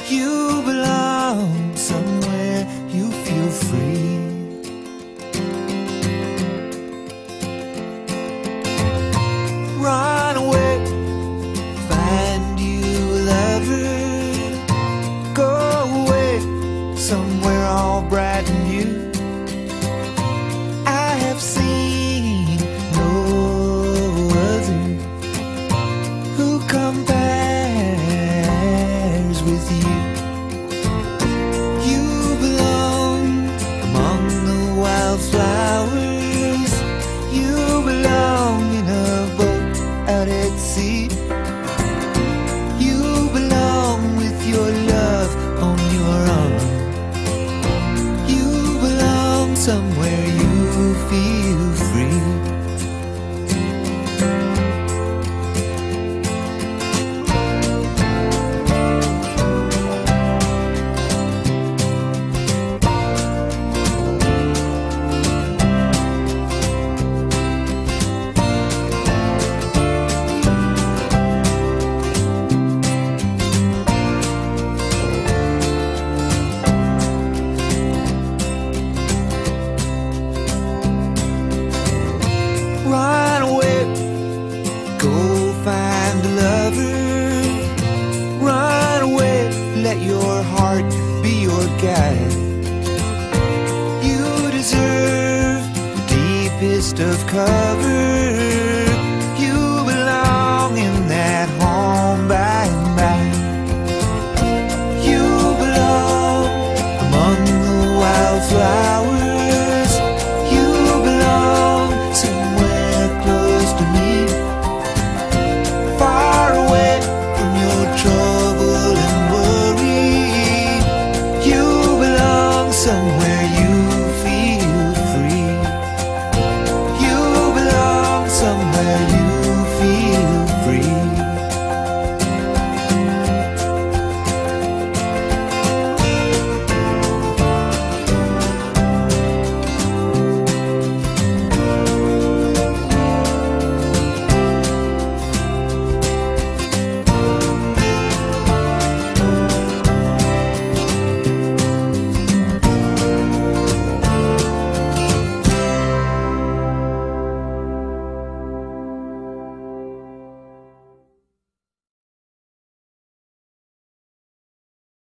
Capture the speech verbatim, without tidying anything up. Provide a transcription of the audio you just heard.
You belong somewhere you feel free. Run away, find you a lover. Go away, somewhere all bright and new. I have seen no other who compares with you. You belong among the wildflowers. You belong in a boat out at sea. You belong with your love on your arm. You belong somewhere you feel free. Run away, go find a lover. Run away, let your heart be your guide. You deserve the deepest of cover.